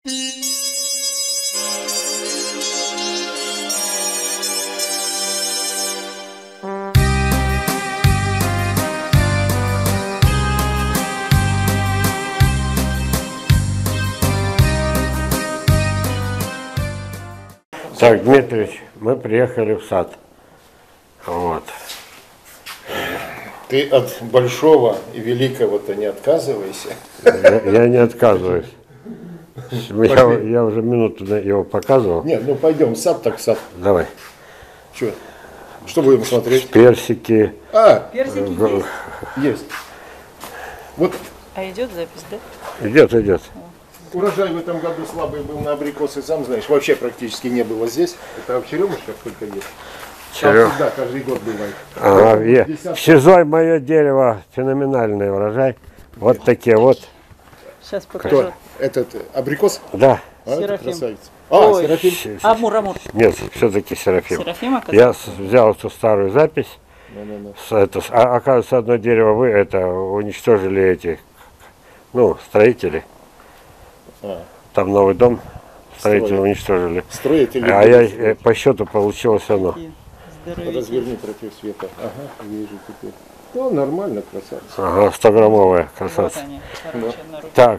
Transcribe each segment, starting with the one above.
Так, Дмитриевич, мы приехали в сад. Вот. Ты от большого и великого-то не отказывайся. Я не отказываюсь. Я уже минуту его показывал. Нет, ну пойдем, сад так сад. Давай. Что будем смотреть? Персики. Персики Есть. Вот. А идет запись, да? Идет. Урожай в этом году слабый был на абрикосы, сам знаешь, вообще практически не было здесь. Это в черемушках только есть. Там всегда, каждый год бывает. В СИЗО мое дерево, феноменальный урожай. Вот такие вот. Сейчас покажу. Кто? Этот абрикос? Да. Это красавец. Ой. Серафим. Амур. Нет, все-таки Серафим. Серафим, оказывается? Я взял эту старую запись. Оказывается, одно дерево вы уничтожили эти, строители. Там новый дом строители уничтожили. Строители. А я по счету получилось оно. Разверни против света. Ага, вижу теперь. Ну, нормально, красавец. Ага, 100-граммовая красавица. Вот они, короче, на руке. Так.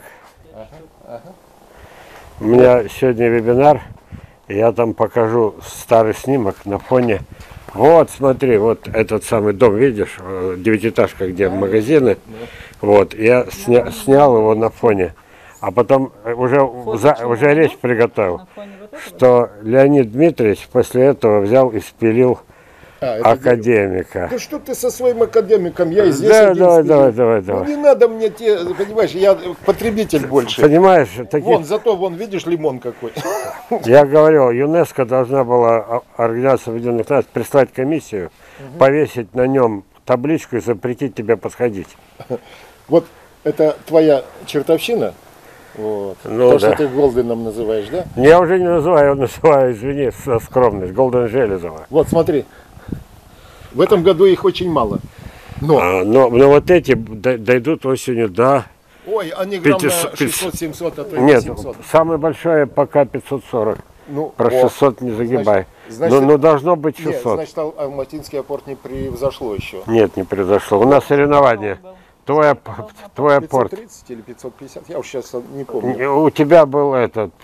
У меня сегодня вебинар. Я там покажу старый снимок на фоне. Вот, смотри, вот этот самый дом, видишь, девятиэтажка, где магазины. Вот, я снял его на фоне. А потом уже речь приготовил, что Леонид Дмитриевич после этого взял и спилил академика. Да что ты со своим академиком? Я и здесь Давай. Ну не надо мне понимаешь, я потребитель больше. Понимаешь, Вон, видишь, лимон какой. Я говорил, ЮНЕСКО должна была, Организация Объединенных Наций, прислать комиссию, повесить на нем табличку и запретить тебе подходить. Вот это твоя чертовщина? Вот. То, что ты Голденом называешь, да? Я уже не называю, извини, за скромность, Голден Железова. Вот смотри, в этом году их очень мало. Но вот эти дойдут осенью до... Ой, они грамм на 600-700, а то и Нет, 700. самое большое пока 540. Про 600 не загибай. Значит, должно быть 600. Нет, значит, Алматинский апорт не превзошло еще. Нет, не превзошло. У нас соревнования. Твой апорт. 530 или 550, я уж сейчас не помню. У тебя был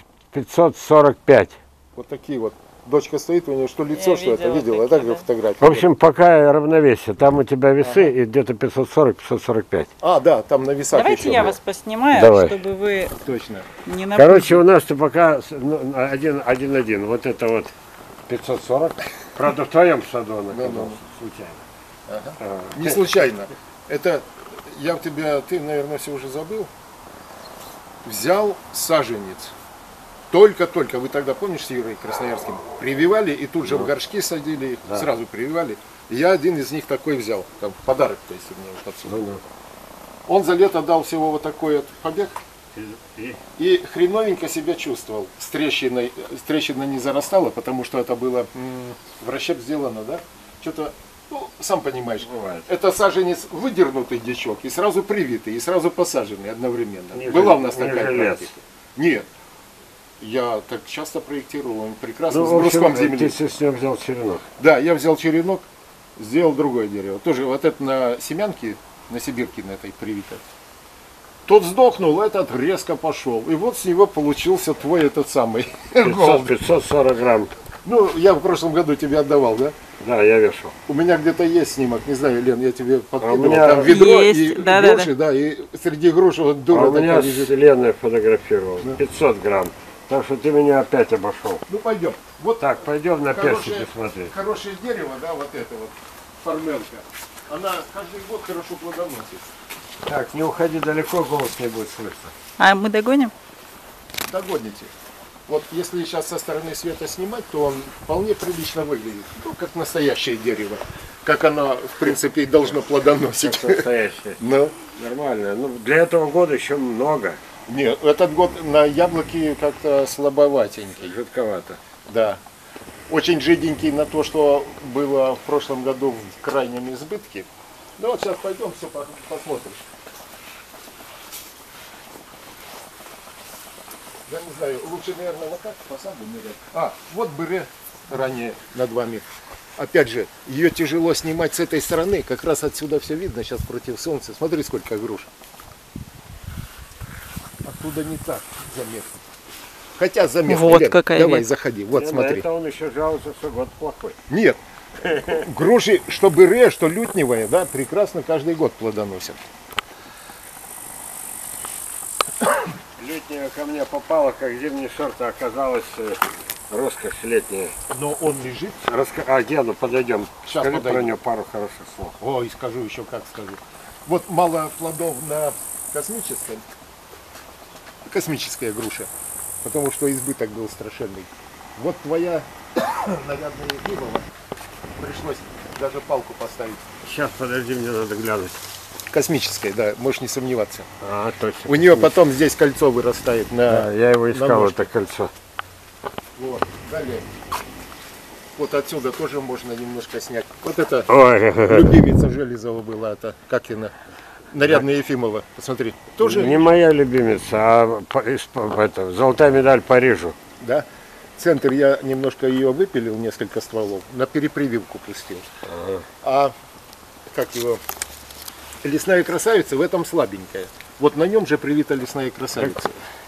545. Вот такие вот. Дочка стоит, у нее что лицо, что это видела, так же фотографии. В общем, пока равновесие. Там у тебя весы и где-то 540-545. Да, там на весах. Давайте я вас поснимаю, чтобы вы не напутали. Короче, у нас пока 1-1. Вот это вот 540. Правда, в твоем саду она случайно. Не случайно. Это ты, наверное, все уже забыл. Взял саженец. Только-только, вы тогда, помнишь, с Юрой Красноярским, прививали и тут же в горшки садили, сразу прививали. Я один из них такой взял, там, в подарок, то есть, мне вот отсюда. Он за лето дал всего вот такой вот побег и хреновенько себя чувствовал. Трещина не зарастала, потому что это было в расщеп сделано, да? Что-то, сам понимаешь, бывает. Это саженец выдернутый дичок и сразу привитый, и сразу посаженный одновременно. Была у нас такая практика? Нет. Я так часто проектировал, он прекрасно, с бруском земли. Ты с него взял черенок? Да, я взял черенок, сделал другое дерево. Тоже вот это на семянке, на сибирке на этой привитой. Тот сдохнул, этот резко пошел. И вот с него получился твой этот самый. 540 грамм. Я в прошлом году тебе отдавал, да? Да, я вешал. У меня где-то есть снимок, не знаю, Лен, я тебе подкидывал. Там ведро и груши, да, и среди груш вот дура у меня с Леной фотографировал. 500 грамм. Так что ты меня опять обошел. Пойдем. Вот так, пойдем на персики смотреть. Хорошее дерево, да, вот это вот, формелка. Она каждый год хорошо плодоносит. Так, не уходи далеко, голос не будет слышно. А мы догоним? Догоните. Вот если сейчас со стороны света снимать, то он вполне прилично выглядит. Как настоящее дерево. Как оно, в принципе, и должно плодоносить. Как настоящее. Нормально. Для этого года еще много. Нет, этот год на яблоки как-то слабоватенький. Жидковато. Да. Очень жиденький на то, что было в прошлом году в крайнем избытке. Вот сейчас пойдем, все посмотришь. Я не знаю, лучше, наверное, вот так посаду мерять. А, вот быре ранее над вами. Опять же, ее тяжело снимать с этой стороны. Как раз отсюда все видно, сейчас против солнца. Смотри, сколько груш. Оттуда не так заметно. Хотя заметно. Вот Лен, какая давай, ветка. заходи. Вот, смотри. Это он еще жалуется, что год плохой. Нет. Груши, что быре, что лютневая, да, прекрасно каждый год плодоносят. Лютнее ко мне попало, как зимний сорт, а оказалось роскошь летняя. Но он лежит. А где, ну подойдем. Сейчас Скажи подойдем. про него пару хороших слов. Ой, скажу еще, как скажу. Вот мало плодов на космическая груша, потому что избыток был страшенный. Вот твоя нарядная Ефимова, пришлось даже палку поставить. Сейчас, подожди, мне надо глянуть. Космическая, да, можешь не сомневаться. А, точно. У нее потом здесь кольцо вырастает на... Да, я его искал, ножке. это кольцо. Вот, далее. Вот отсюда тоже можно немножко снять. Вот это Ой, любимица Железова была, это как она? Нарядная Ефимова, посмотри. Тоже, не моя любимица, а это, золотая медаль Парижу. да. Центр я немножко ее выпилил, несколько стволов, на перепрививку пустил. А как его? Лесная красавица в этом слабенькая. Вот на нем же привита лесная красавица.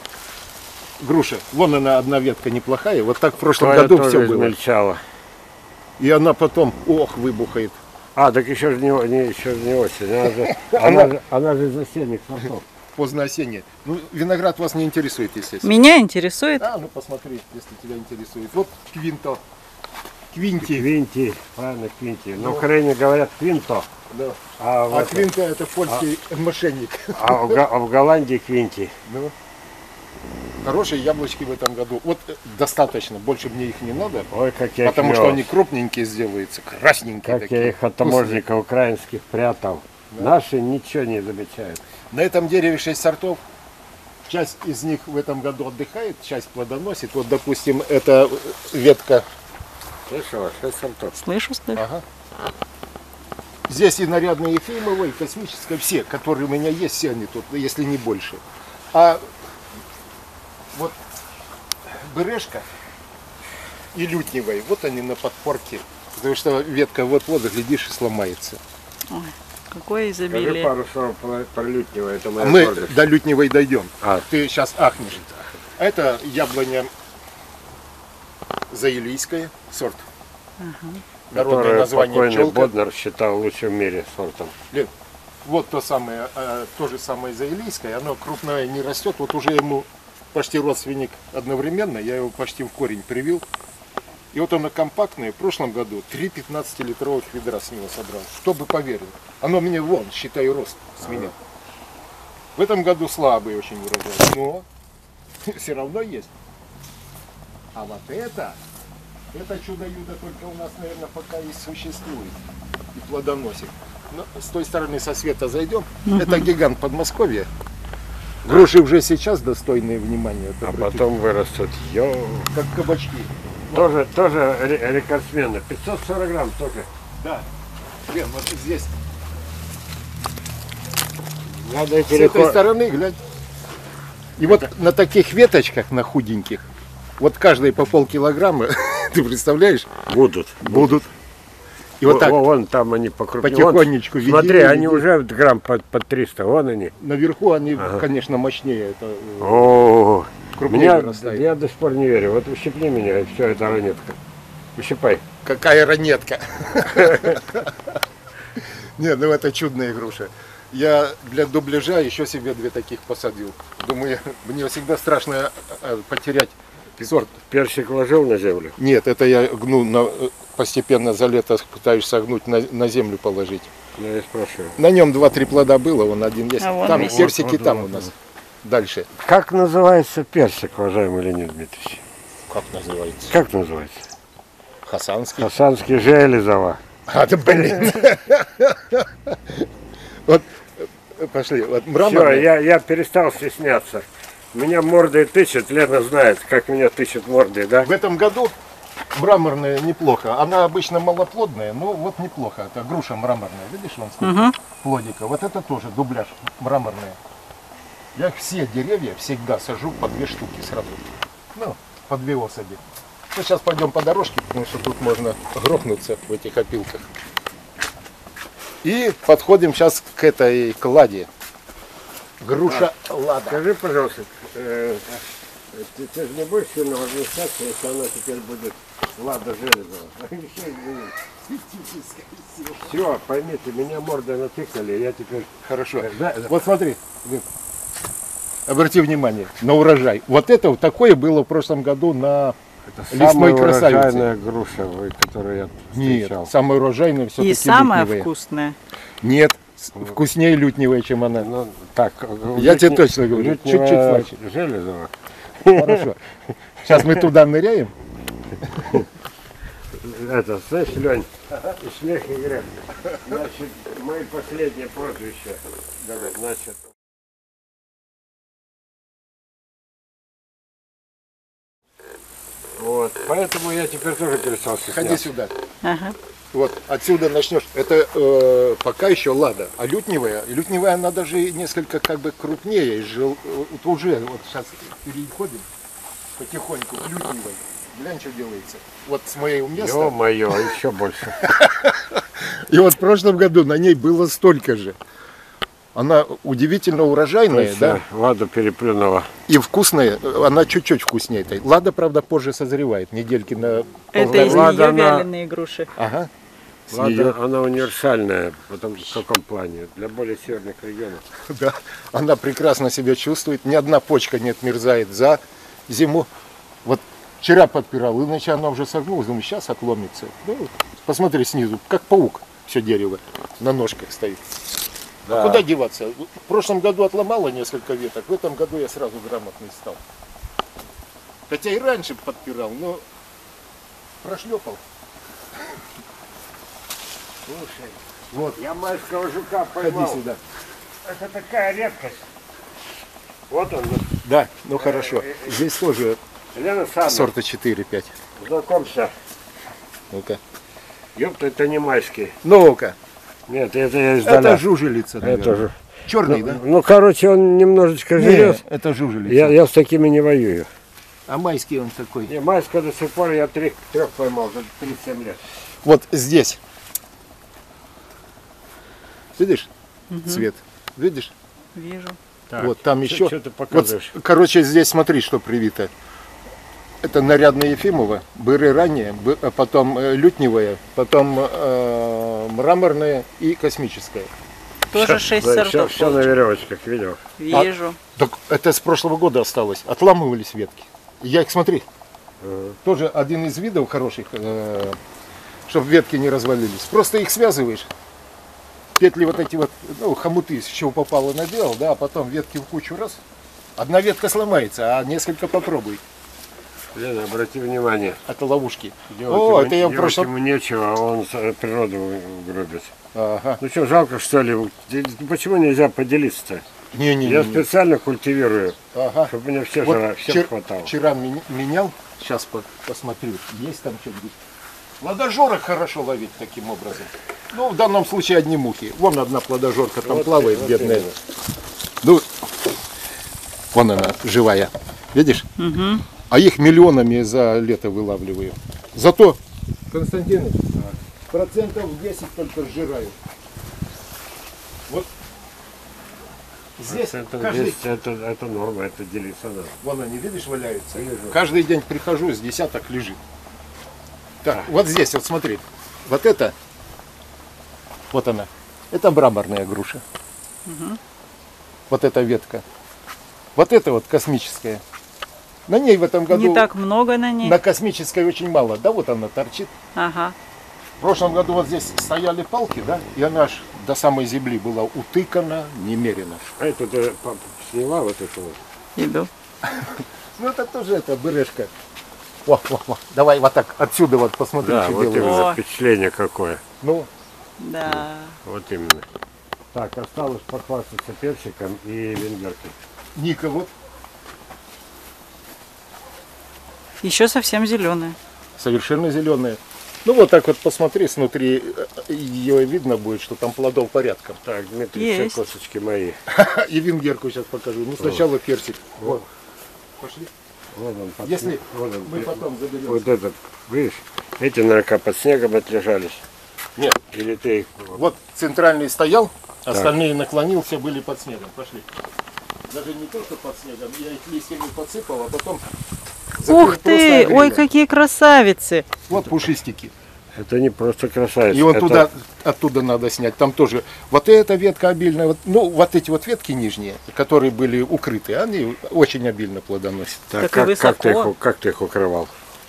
Груша. Вон она, одна ветка неплохая. Вот так в прошлом Твоя году тоже все было. измельчала. И она потом, ох, выбухает. А, так еще же не осень. Она же из осенних сортов. Поздно осенняя. Ну, виноград вас не интересует, естественно. Меня интересует. А, ну посмотри, если тебя интересует. Вот Квинто. Квинти. Квинти, правильно, Квинти. На Украине говорят Квинто, Да. а, А Квинто это польский мошенник. в Голландии Квинти. Ну, хорошие яблочки в этом году. Вот достаточно, больше мне их не надо. Ой, как я их Потому что вез. они крупненькие сделаются, красненькие Как такие. я их от таможенников украинских прятал. Наши ничего не замечают. На этом дереве 6 сортов. Часть из них в этом году отдыхает, часть плодоносит. Вот, допустим, эта ветка. Слышала? 6 сортов. Слышу. Ага. Здесь и нарядная Ефимова, и космическая, все, которые у меня есть, все они тут, если не больше. А вот берешка и лютневая, вот они на подпорке. Потому что ветка вот-вот, глядишь, и сломается. Ой, какое Скажи изобилие. пару слов про лютнего, это моя Мы гордость. до лютневой дойдем. А. Ты сейчас ахнешь. Это яблоня заилийская, сорт. Народное Которое название покойный пчелка. Боднар считал лучшим в мире сортом. Лен, вот то же самое заилийское, оно крупное не растет, вот уже ему почти родственник одновременно, я его почти в корень привил. И вот оно компактное, в прошлом году 3 15-литровых ведра с него собрал. Кто бы поверил. Оно мне вон, считай, рост с меня. В этом году слабый очень урожай, но все равно есть. А вот это чудо-юдо только у нас, наверное, пока и существует. И плодоносит. Но с той стороны со света зайдем. Это гигант Подмосковья. Груши уже сейчас достойные внимания. Это А обратите, потом вырастут. как кабачки. Тоже рекордсмены. 540 грамм тоже. Да. Лен, вот здесь. Надо С этой стороны, глянь. И вот на таких веточках, на худеньких, вот каждый по полкилограмма, ты представляешь? Будут. И вот так Вон там они покрупнее. потихонечку веди, Смотри, веди. они уже грамм под 300. Вон они. наверху они, конечно, мощнее. Это О, крупнее вырастает. я до сих пор не верю. Вот ущипни меня, и все, это ранетка. Ущипай. Какая ранетка. Не, ну это чудная груша. Я для дубляжа еще себе 2 таких посадил. Думаю, мне всегда страшно потерять сорт. Персик ложил на землю. Нет, это я гну постепенно за лето пытаюсь согнуть, на землю положить. Ну, я спрашиваю. На нем 2-3 плода было, он один есть. А вон Там висит. персики, Вот, там вот, у нас. Дальше. Как называется персик, уважаемый Леонид Дмитриевич? Как называется? Как называется? Хасанский. Хасанский Железова. А, да блин. Вот, пошли. Вот Все, мраморный. я перестал стесняться. Меня мордой тычет, Лена знает, как меня тычет мордой, да? В этом году мраморная неплохо. Она обычно малоплодная, но вот неплохо. Это груша мраморная. Видишь, вон сколько плодика. Вот это тоже дубляж мраморная. Я все деревья всегда сажу по 2 штуки сразу. Ну, по 2 особи. Ну, сейчас пойдем по дорожке, потому что тут можно грохнуться в этих опилках. И подходим сейчас к этой кладе. Груша лада. Скажи, пожалуйста, ты же не будешь сильно возмущаться, если она теперь будет Лада Железова? Все, поймите, меня мордой натыкали, я теперь... Хорошо. Вот смотри, обрати внимание на урожай. Вот это вот такое было в прошлом году на лесной красавице. Урожайная груша, которую я встречал. Нет, самая урожайная все-таки И самая лютневая. вкусная. Нет, вкуснее лютневая, чем она. Ну, так, Я тебе точно говорю, чуть-чуть слаще. Железова. Хорошо. Сейчас мы туда ныряем. Это, знаешь, Лень, и смех и грех. Значит, мои последние прозвища. Значит, вот, поэтому я теперь тоже перестал стесняться. Ходи сюда. Ага. Вот отсюда начнешь. Это пока еще лада. А лютневая она даже несколько как бы крупнее. Вот уже вот сейчас переходим потихоньку к лютневой. Глянь, что делается. Вот с моего места. Ё-моё, еще больше. И вот в прошлом году на ней было столько же. Она удивительно урожайная, да? Лада переплюнула. И вкусная. Она чуть-чуть вкуснее этой. Лада, правда, позже созревает. Недельки на Это из Лада, нее она- вяленые груши. Ага. С Лада, неё- она универсальная, потому в каком плане? Для более северных регионов. Да, она прекрасно себя чувствует. Ни одна почка не отмерзает за зиму. Вот вчера подпирал, иначе она уже согнулась. Думаю, сейчас отломится. Ну, посмотри снизу, как паук все дерево на ножках стоит. Да. А куда деваться? В прошлом году отломала несколько веток, в этом году я сразу грамотный стал. Хотя и раньше подпирал, но прошлепал. Слушай, Вот, я майского жука ходи поймал. сюда. Это такая редкость. Вот он. Да, ну хорошо. Здесь тоже Елена Санна, сорта 4-5. знакомься. Ну-ка. Ёпта, это не майский. Ну-ка. Нет, это я издаля. Это жужелица, Это наверное. же. Черный, да? Ну, короче, он немножечко желез. это жужелица. Я с такими не воюю. А майский он такой. Не, майского до сих пор я трех поймал за 37 лет. Вот здесь. Видишь цвет? Видишь? Вижу. Так, Вот там еще. Что ты Вот, показываешь? короче, здесь смотри, что привито. Это нарядная Ефимова, быры ранее, а потом лютневая, потом мраморная и космическая. Тоже 6 сортов. Все на веревочках, видел? Вижу. Так это с прошлого года осталось. Отламывались ветки. Я их смотри. Тоже один из видов хороших, чтобы ветки не развалились. Просто их связываешь. Петли вот эти вот, ну, хомуты, с чего попало, наделал, да, а потом ветки в кучу раз. Одна ветка сломается, а несколько попробуй. Лена, обрати внимание. Это ловушки. Делать это я в делать прошлом... ему нечего, а он природу гробит. Ага. Ну что, жалко что ли? Почему нельзя поделиться-то? Не-не-не. Я специально культивирую, Ага. чтобы мне всем Вот хватало. вчера менял, сейчас посмотрю, есть там что-нибудь. Плодожорок хорошо ловить таким образом. Ну, в данном случае одни мухи. Вон одна плодожорка там Вот плавает, вот бедная. именно. Ну, вон она, живая. Видишь? Угу. А их миллионами за лето вылавливаю. Зато, Константин, процентов 10 только сжираю. Вот здесь Это, каждый... это норма, это делиться надо. Вон они, видишь, валяются. Вижу. Каждый день прихожу, с десяток лежит. Так, вот здесь, вот смотри. Вот это, вот она. Это мраморная груша. Вот эта ветка. Вот это вот космическая. На ней в этом году... Не так много на ней. На космической очень мало. Да, вот она торчит. Ага. В прошлом году вот здесь стояли палки, да, и она аж до самой земли была утыкана немерено. А это ты сняла вот это вот? Иду. Ну это тоже это бырышка. Во. Давай вот так отсюда вот посмотри, Да, что вот делают. именно О. впечатление какое. Ну, Да. Вот именно. Так, осталось похвастаться персиком и венгеркой. Ника вот Еще совсем зеленая. совершенно зеленая. Ну вот так вот посмотри, снутри ее видно будет, что там плодов порядком. Так, Дмитрий, все Есть. косточки мои. И венгерку сейчас покажу. Ну сначала персик. Вот. Пошли. Вот он, под Если вот он. мы потом заберем. Вот этот, видишь, эти наверняка под снегом отлежались. Нет, Или ты их... вот центральный стоял, остальные наклонился, были под снегом. Пошли. Даже не то, что под снегом, я их листьями подсыпал, а потом... закрыл Ух ты! просто Ой, агрегом. какие красавицы! Вот пушистики. Это не просто красавица. И вот это... туда, оттуда надо снять. Там тоже вот эта ветка обильная, вот, ну вот эти вот ветки нижние, которые были укрыты, они очень обильно плодоносят. Так, Так и как ты их укрывал?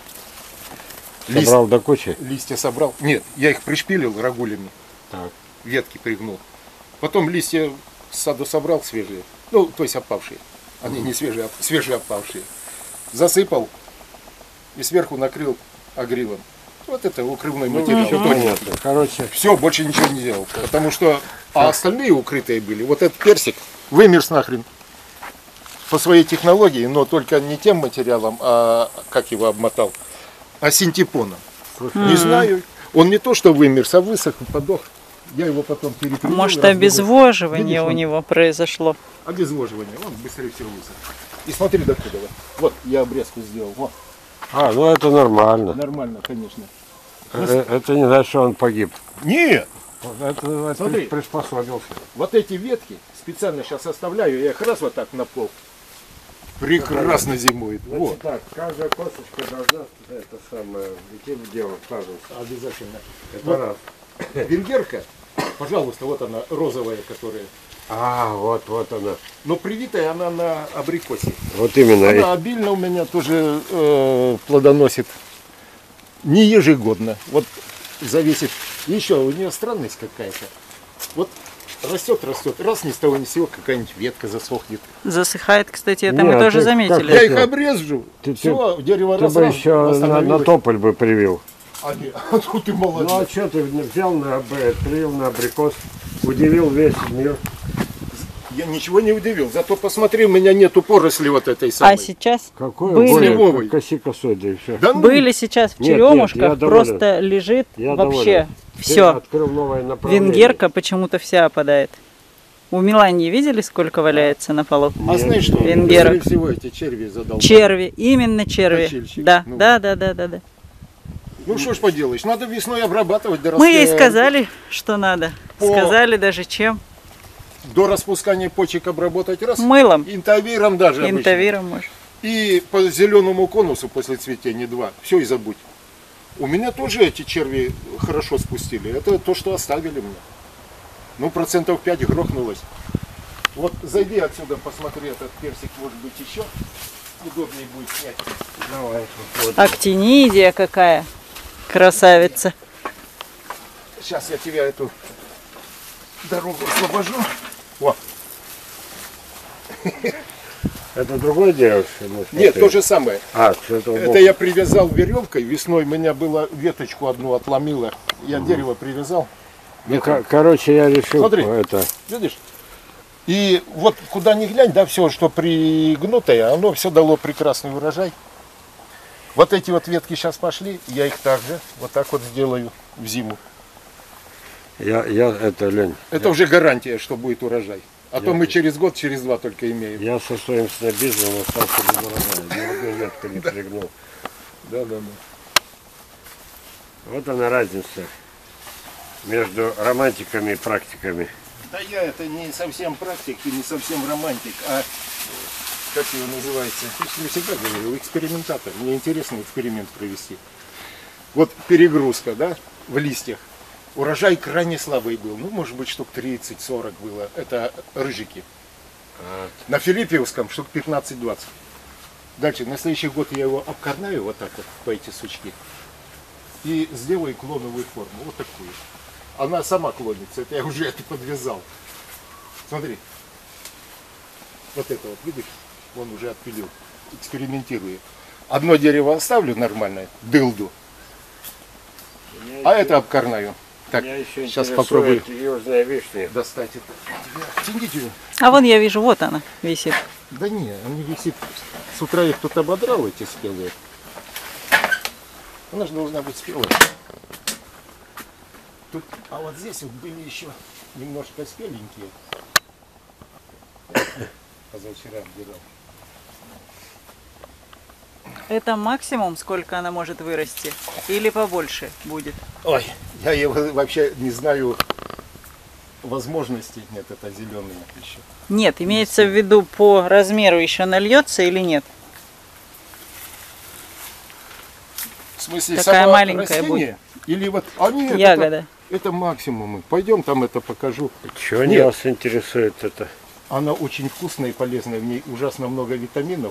Лист- Собрал до кучи? Листья собрал. Нет, я их пришпилил рагулями, Так. ветки пригнул. Потом листья с саду собрал свежие, ну то есть опавшие. Они не свежие, а свежие опавшие. Засыпал и сверху накрыл агрилом. Вот это укрывной материал. Всё понятно. Короче, Все, больше ничего не делал. Потому что остальные укрытые были. Вот этот персик вымерз нахрен по своей технологии, но только не тем материалом, а как его обмотал, а синтепоном. Не знаю. Он не то что вымерз, а высох, подох. Я его потом перепрямил. Может, раздобыл. обезвоживание Видишь, у он- него произошло. Обезвоживание. Он быстрее всего высох. И смотри докуда. Вот я обрезку сделал. Вот. ну это нормально. Нормально, конечно. Это не значит, что он погиб. Нет! Это Смотри. приспособился. Вот эти ветки специально сейчас оставляю, я их раз вот так на пол. Прекрасно зимует. Вот. Так, каждая косточка должна это самое идти в дело, пожалуйста. Обязательно. Это Вот. раз. Венгерка, пожалуйста, вот она розовая, которая. Вот она. Но привитая она на абрикосе. Вот именно. Она обильно у меня тоже плодоносит. Не ежегодно. Вот зависит. Еще у нее странность какая-то. Вот растет, раз ни с того ни с сего какая-нибудь ветка засохнет. Засыхает, кстати, это Не, мы а тоже ты заметили. как- Я их обрежу. Ты- Все, дерево Ты бы еще на восстановилось. тополь бы привил. А тут ты молодец. Ну а что ты взял привил на абрикос, удивил весь мир. Я ничего не удивил. Зато посмотри, у меня нету поросли вот этой самой. А сейчас Какой Были. Сливовый. коси косой, да и все. Да ну, были сейчас в Нет, нет, черемушках, я доволен. просто лежит Я вообще доволен. Ты все. открыл новое направление. Венгерка почему-то вся опадает. У Милании видели, сколько валяется на полу? А знаешь что? Венгерок. Скорее всего, эти черви задолбали. Черви, именно черви. Точильщик. Да, Ну да. Ну что ж поделаешь, надо весной обрабатывать до Мы ей сказали, что надо. По- Сказали даже чем. До распускания почек обработать раз. Мылом, Интавиром даже обычно. интавиром, может. И по зеленому конусу после цветения 2. Все и забудь. У меня тоже эти черви хорошо спустили. Это то, что оставили мне. Ну, 5% грохнулось. Вот зайди отсюда, посмотри этот персик, может быть, еще удобнее будет снять. Давай. Вот. Актинидия какая. Красавица. Сейчас я тебя эту дорогу освобожу. Вот. Это другое дерево? что ли? Нет, то же самое. Это Я привязал веревкой. Весной у меня было веточку одну отломило. Я дерево привязал. Ну, короче, я решил Смотри. это. Видишь? И вот куда ни глянь, да, все, что пригнутое, оно все дало прекрасный урожай. Вот эти вот ветки сейчас пошли, я их также вот так вот сделаю в зиму. Лень. Это уже гарантия, что будет урожай. А то мы через год, через 2 только имеем. Я со своим снобизмом остался без урожая. Ни одной ветки не пригнул. Да. Вот она разница между романтиками и практиками. Да я это не совсем практик и не совсем романтик, а как его называется? Я всегда говорил, экспериментатор. Мне интересно эксперимент провести. Вот перегрузка, да, в листьях. Урожай крайне слабый был. Ну, может быть, штук 30-40 было. Это рыжики. На Филиппиевском штук 15-20. Дальше, на следующий год я его обкорнаю вот так вот, по эти сучки. И сделаю клоновую форму. Вот такую. Она сама клонится. Это я уже это подвязал. Смотри. Вот это вот, видишь? Он уже отпилил. Экспериментирую. Одно дерево оставлю нормальное, дылду. А это обкорнаю. Так, Меня еще сейчас интересует попробую южная вишня. достать это. Тяните ее. А вон я вижу, вот она висит. Да не, он не висит. С утра их кто-то ободрал, эти спелые. Она же должна быть спелая. Тут, а вот здесь вот были еще немножко спеленькие. Позавчера отбирал. Это максимум, сколько она может вырасти? Или побольше будет? Ой, я его вообще не знаю, возможностей нет, это зеленые еще. Нет, имеется в виду по размеру еще нальется или нет? В смысле, Такая само маленькая растение? Или вот, а нет, Ягода. это максимумы. Пойдем там это покажу. Чего Нет. вас интересует это? Она очень вкусная и полезная, в ней ужасно много витаминов.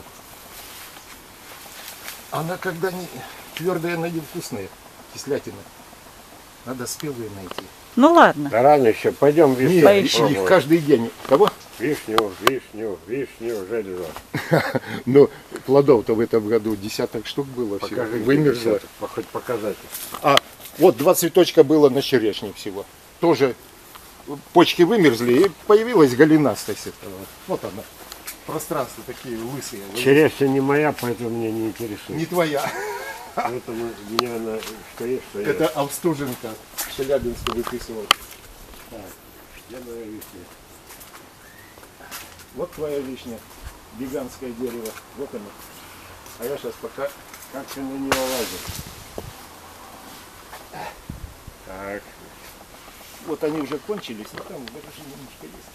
Она когда не твердая, она невкусная, кислятина. Надо спелые найти. Ну ладно. Да рано еще. Пойдем вишню Нет, Поищи. их пробовать. каждый день. Кого? Вишню, железо. Ну, плодов-то в этом году десяток штук было. Всего. Покажи, Вымерзло. десяток, хоть показать. А, вот 2 цветочка было на черешне всего. Тоже почки вымерзли, и появилась голенастость. Вот она. Пространства такие лысые. Черешня не моя, поэтому меня не интересует. Не твоя. Поэтому меня она что есть, что Это есть. Австуженко в Челябинске выписывал. Я моя вишня. Вот твоя вишня. Гигантское дерево. Вот оно. А я сейчас пока... Как ты на него лазишь? Так. Вот они уже кончились, но там даже немножко есть.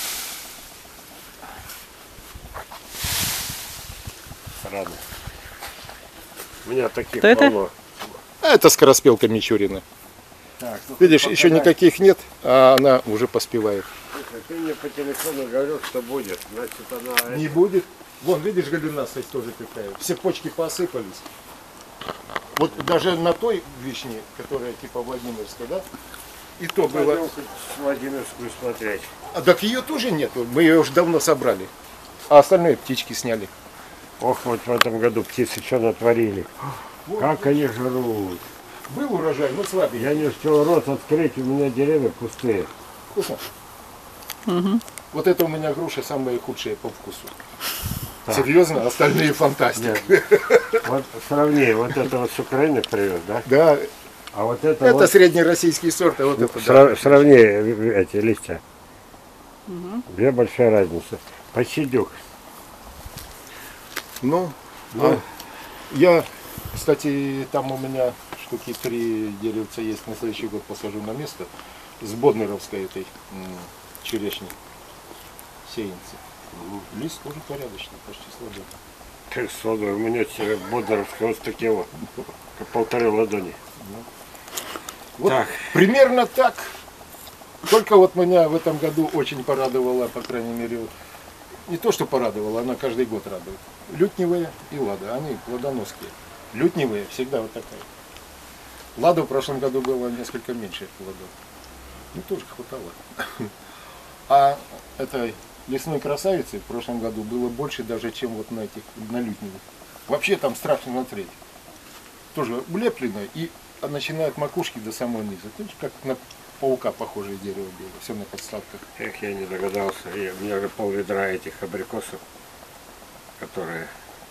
Рано. У меня таких Что это? полно. А это скороспелка Мичурина. Так, ну, Видишь, хоть еще показать. никаких нет, а она уже поспевает. Слушай, ты мне по телефону говорил, что будет. Значит, она... Не будет. Вон, видишь, голенастость тоже какая. Все почки посыпались. Вот даже на той вишне, которая типа Владимирская, да? И то было. Пойдем хоть с Владимирскую смотреть. А так ее тоже нету. Мы ее уже давно собрали. А остальные птички сняли. Ох, вот в этом году птицы что натворили. Вот. Как они жрут. Был урожай, но слабенький. Я не успел рот открыть, у меня деревья пустые. Вкусно. Угу. Вот это у меня груши самые худшие по вкусу. Так. Серьезно, остальные фантастика. Нет. Вот сравни, вот это вот с Украины привез, да? Да, А вот это, это вот среднероссийский сорт, а вот это да. сравни эти листья. Две большая разница. Почти дюк. Ну, я, кстати, там у меня штуки 3 деревца есть, на следующий год посажу на место. С боднеровской этой черешни, сеянцы. Лист тоже порядочный, почти сладкий. Ты соду, у меня бодоровская вот такие вот, как 1,5 ладони. Вот Так. примерно так. Только вот меня в этом году очень порадовала, по крайней мере, вот, не то, что порадовала, она каждый год радует. Лютневая и лада, они плодоносные. Лютневая всегда вот такая. Лада в прошлом году было несколько меньше плодов. Ну, тоже хватало. А этой лесной красавицы в прошлом году было больше даже, чем вот на этих, на лютневых. Вообще там страшно смотреть. Тоже улеплено и начинает макушки до самой низа. То есть как на паука похожее дерево было, все на подставках. Эх, я не догадался. У меня уже пол-ведра этих абрикосов, которые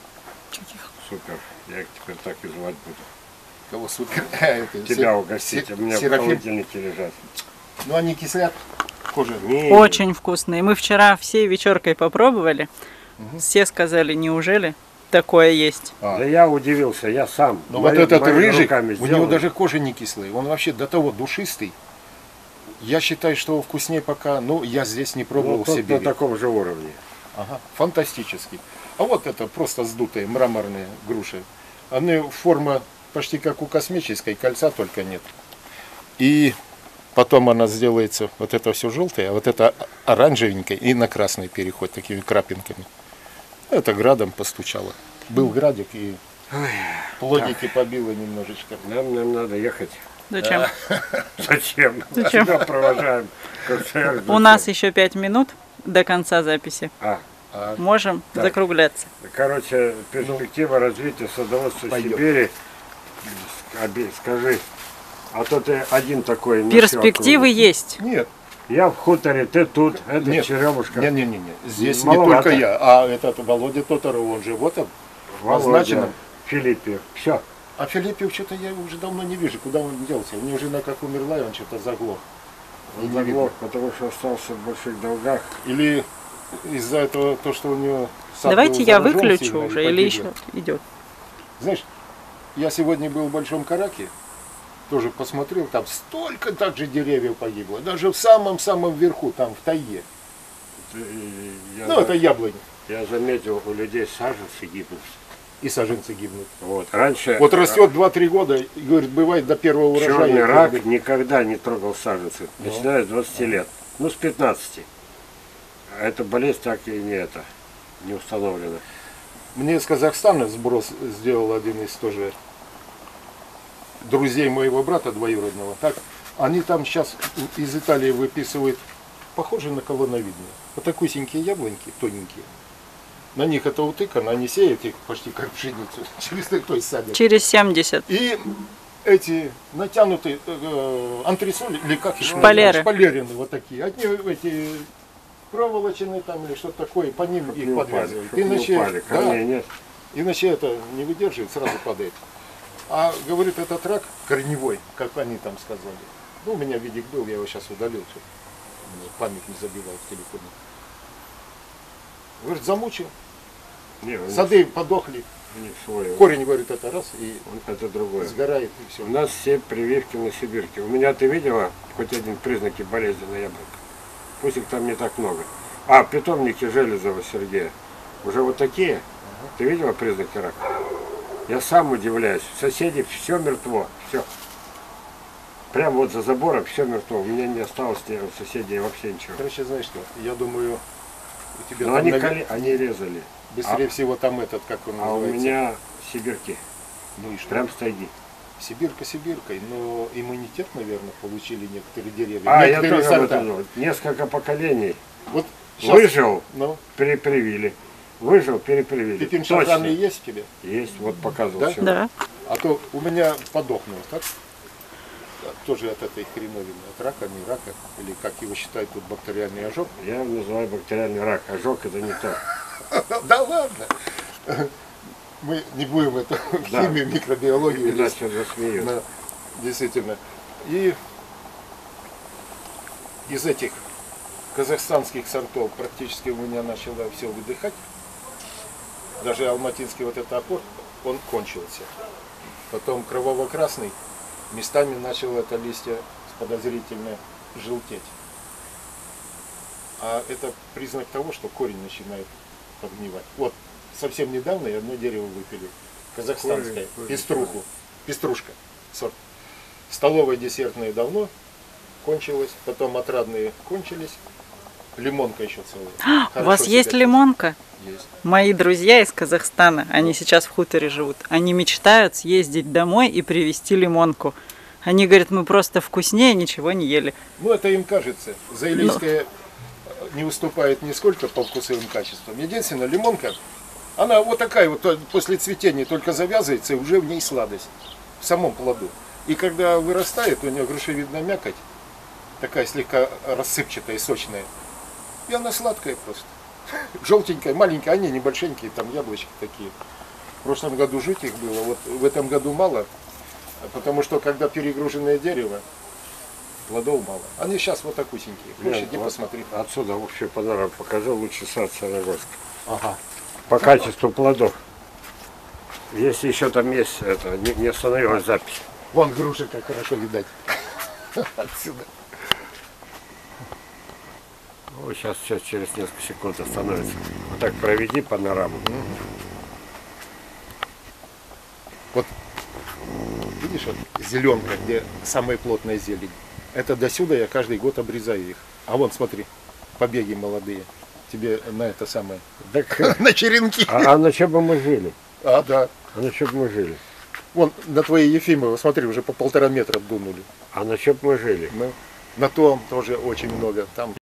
супер. Я их теперь так и звать буду. Кого супер? Это Тебя угостить, у меня в Серафим. холодильнике лежат. Ну они кислят кожу. Не, Очень вкусные. Мы вчера всей вечеркой попробовали. Все сказали, неужели такое есть? Да я удивился, я сам. Но вот мои- этот моими рыжий, руками у него сделал. даже кожа не кислая. Он вообще до того душистый. Я считаю, что вкуснее пока, но я здесь не пробовал Ну, в тот на Сибири. таком же уровне. Ага, фантастический. А вот это просто сдутые мраморные груши. Они форма почти как у космической, кольца только нет. И потом она сделается, вот это все желтое, а вот это оранжевенькое и на красный переход такими крапинками. Это градом постучало. Был градик и плодики побило немножечко. Нам надо ехать. Зачем? Зачем? Зачем? Тебя провожаем. Концерт. У нас еще 5 минут до конца записи. А, Можем Так. закругляться. короче, перспектива развития садоводства Пойдем. Сибири. Скажи, а то ты один такой. на всю Перспективы округу. есть. Нет, Я в хуторе, ты тут, это нет, черемушка. не. Здесь Маловато. не только я, а этот Володя Тоторов, он же вот он. Володя, назначено. Филиппе. Все. А Филиппов что-то я его уже давно не вижу. Куда он делся? У него жена как умерла, и он что-то заглох. Он заглох, потому что остался в больших долгах. Или из-за этого, то, что у него сад Давайте был я заражен выключу сильно и уже, или погибло. еще идет. Знаешь, я сегодня был в Большом Караке, тоже посмотрел, там столько также деревьев погибло. Даже в самом-самом верху, там в тайге. Ну, это яблони. Я заметил, у людей саженцы гибнут. И саженцы гибнут. Вот. Раньше Вот растет 2-3 года, и, говорит, бывает до первого урожая. черный и рак говорит, никогда не трогал саженцы, начиная с 20 лет. Ну, с 15. А эта болезнь так и не установлена. Мне из Казахстана сброс сделал один из тоже друзей моего брата двоюродного. Так, они там сейчас из Италии выписывают, похоже на колоновидные. Вот такусенькие яблоньки, тоненькие. На них это утыкано, они сеют их почти как пшеницу. Через той садят. Через 70. И эти натянутые антресоли, или как их Шпалеры. шпалерины вот такие. От них эти проволочные там или что-то такое, по ним их подвязывают. Иначе, да, нет. иначе это не выдерживает, сразу падает. А говорит, этот рак корневой, как они там сказали. Ну, у меня видик был, я его сейчас удалил, чтобы память не забивал в телефоне. Говорит, замучил. Не, Сады подохли. у них свой. Корень, говорит, это раз, и Это другое. сгорает, и все. У нас все прививки на сибирке. У меня ты видела хоть один признаки болезни на яблоко? Пусть их там не так много. А, в питомнике Железова Сергея. Уже вот такие. Ты видела признаки рака? Я сам удивляюсь. Соседи все мертво. Все. Прямо вот за забором все мертво. У меня не осталось у соседей вообще ничего. Короче, знаешь что, я думаю, у тебя Но там они резали. быстрее всего там этот, как он А у называется. меня сибирки. Ну и что? Прям с тайги. Сибирка сибиркой, но иммунитет, наверное, получили некоторые деревья. А, я некоторые тоже об сорта. этом думал. Несколько поколений. Вот сейчас, Выжил, ну, перепривили. Выжил, перепривили. пепин Точно. шафраны есть у тебя? Есть, вот показывал Да? вчера. Да. А то у меня подохнуло, так? Тоже от этой хреновины, от рака, не рака, или как его считают тут бактериальный ожог. Я называю бактериальный рак. Ожог это не то. Да ладно! Мы не будем эту Да. химию, микробиологию лезть. Иначе засмеют. Да, действительно. И из этих казахстанских сортов практически у меня начало все выдыхать. Даже алматинский вот этот апорт, он кончился. Потом кроваво-красный, местами начало это листья подозрительно желтеть. А это признак того, что корень начинает подгнивать. Вот совсем недавно одно дерево выпили. Казахстанское. Корень. Пеструшка. Сорт. Столовые десертные давно кончилось. Потом отрадные кончились. Лимонка еще целая. У вас Хорошо есть себя лимонка? чувствует. Есть. Мои друзья из Казахстана, они сейчас в хуторе живут, они мечтают съездить домой и привезти лимонку. Они говорят, мы просто вкуснее ничего не ели. Ну, это им кажется. Заилийская не уступает нисколько по вкусовым качествам. Единственное, лимонка, она вот такая вот после цветения только завязывается, и уже в ней сладость. В самом плоду. И когда вырастает, у нее грушевидная мякоть, такая слегка рассыпчатая и сочная. И она сладкая просто. Желтенькая, маленькая, они небольшенькие, там яблочки такие. В прошлом году жуть их было, вот в этом году мало. Потому что когда перегруженное дерево, плодов мало. Они сейчас вот такусенькие. Хочешь, иди Вот посмотри. отсюда вообще панораму покажу. Лучший сад Сарагоска. Ага. По качеству плодов. Если еще там есть, это не остановилась запись. Вон груши как хорошо видать. Отсюда. Ну, сейчас через несколько секунд остановится. Вот так проведи панораму. Вот видишь, вот зеленка, где самая плотная зелень. Это до сюда я каждый год обрезаю их. А вон, смотри, побеги молодые. Тебе на это самое. Так, На черенки. а на чем бы мы жили? А, да. А на чем бы мы жили? Вон, на твои Ефимовы, смотри, уже по 1,5 метра дунули. А на чем бы мы жили? Ну, на том тоже очень много. Там